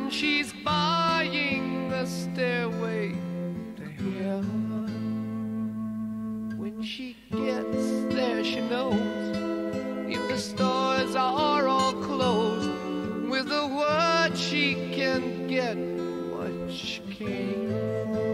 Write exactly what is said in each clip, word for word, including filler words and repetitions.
and she's buying a stairway to heaven. When she gets there, she knows if the stores are all closed, with a word she can get what she came for.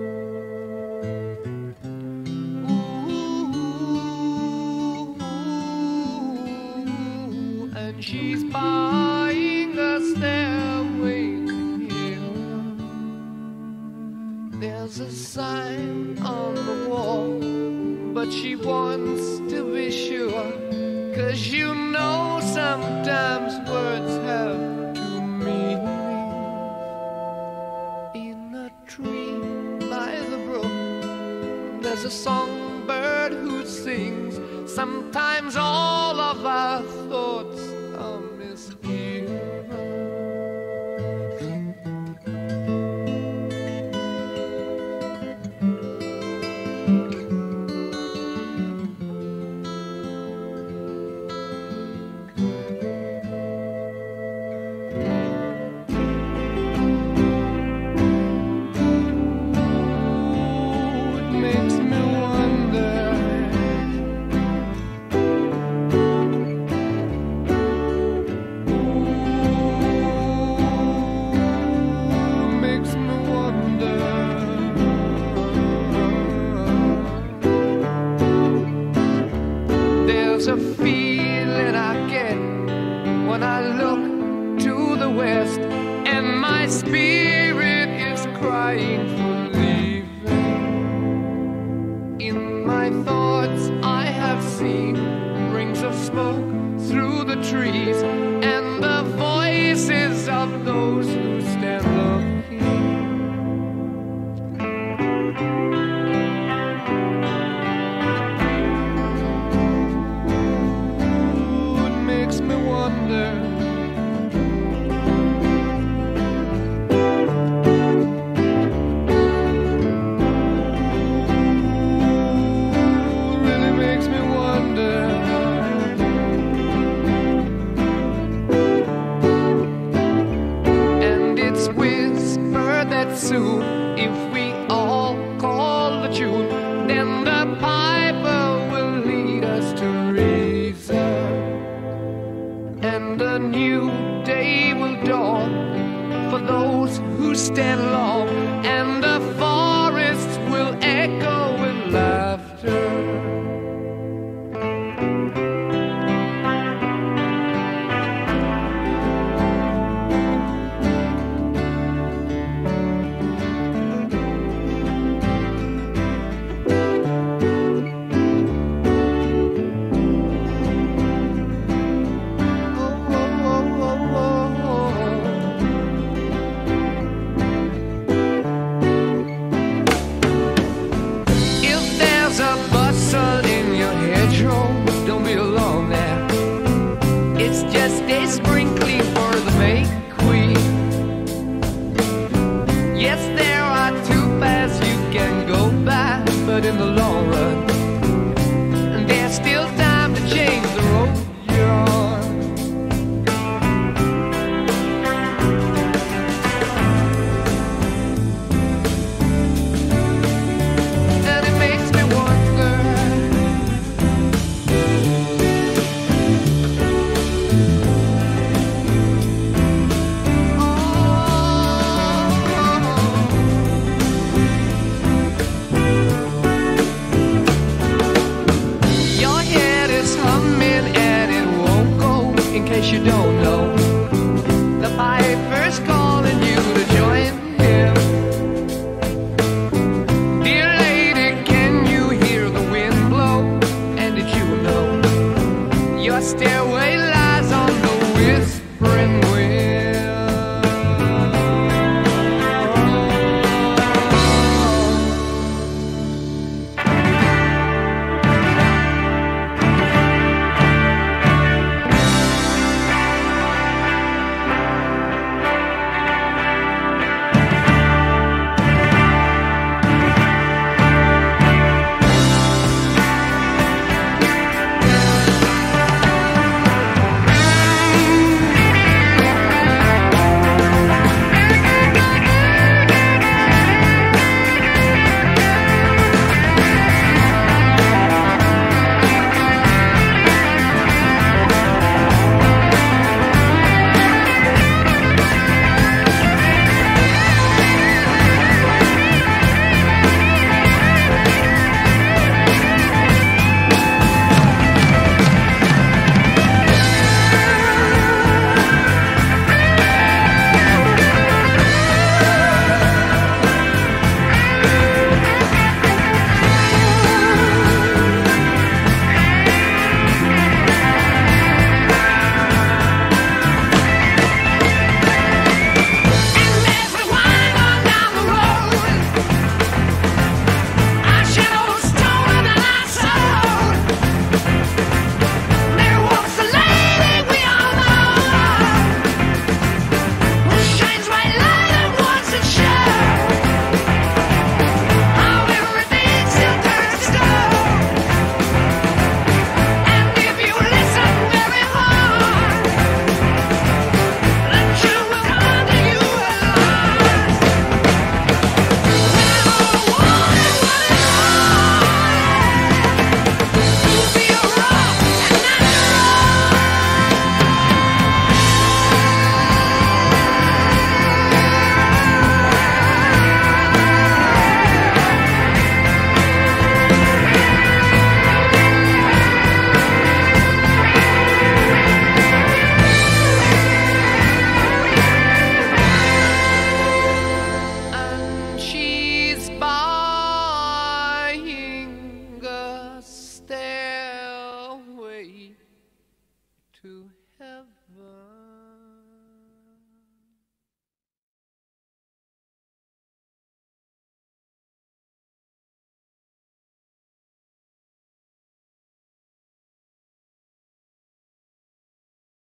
Ooh, and she's buying a stairway to heaven. There's a sign on the wall, but she wants to be sure, 'cause you know sometimes words have two meanings. In a tree by the brook, there's a songbird who sings. Sometimes all of our thoughts are misgiven. There's a feeling I get when I look to the west, and my spirit is crying for leaving. In my thoughts I have seen rings of smoke through the trees, and the voices of those who stand looking. Soon, if we all call the tune, then the piper will lead us to reason, and a new day will dawn for those who stand long, and a